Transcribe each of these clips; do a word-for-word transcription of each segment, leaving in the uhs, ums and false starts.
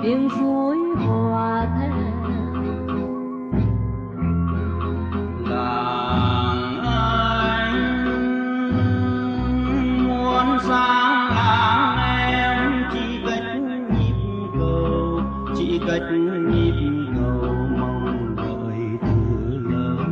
tiếng suối hòa theo làng anh muốn sang làng em, chỉ cách nhịp cầu, chỉ cách nhịp cầu mong đợi từ lâu.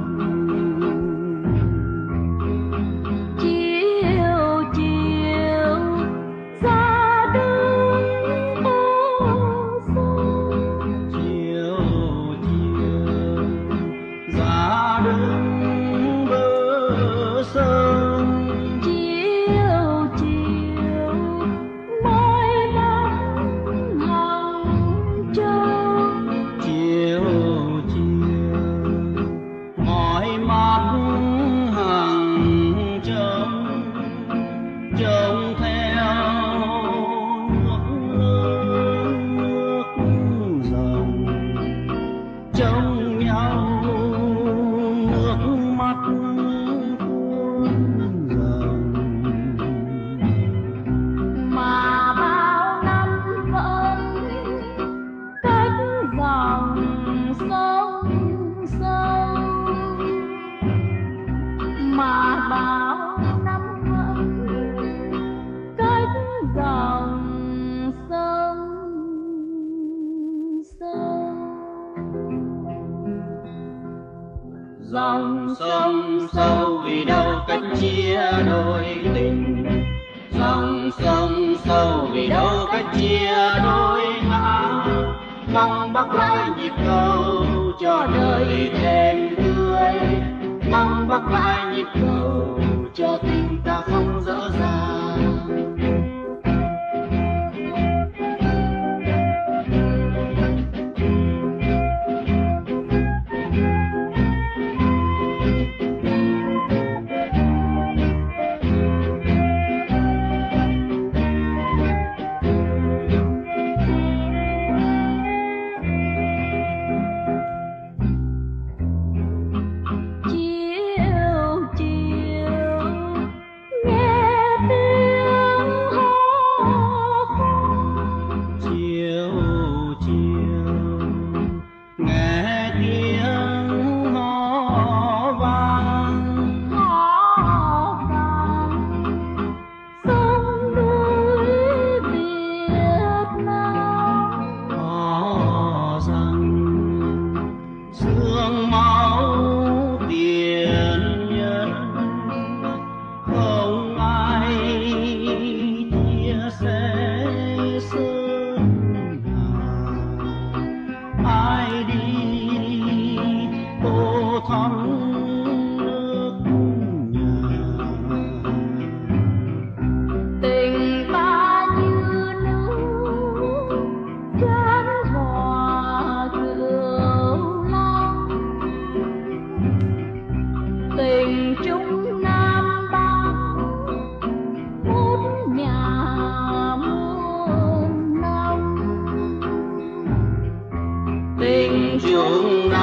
chiều chiều ra đứng ô sông, Chiều chiều ra đứng bờ sông, chiều chiều mỏi mắt hàng trông, chiều chiều mỏi mắt hàng trông, trông theo nước lớn nước dòng, trông nhau nước mắt cuốn dòng. mà bao năm vẫn cách dòng sông sâu, mà bao năm vẫn cách dòng sông sâu. Dòng sông sâu vì đâu cách chia đôi tình, dòng sông sâu vì đâu cách chia đôi ngã. Mong bắc lại nhịp cầu cho đời thêm tươi, mong bắc lại nhịp cầu cho tình ta không dở dang. chiều chiều nghe tiếng hò khoan, Chiều chiều nghe tiếng hò vang, hò vang sông núi Việt Nam. hò rằng sương máu tiền nhân, không ai chia sẻ sơn hà. Ai đi tô thắm nước nhà, Tình ta như nước chan hòa cửu long, tình trung nam bắc một nhà muôn năm. tình chung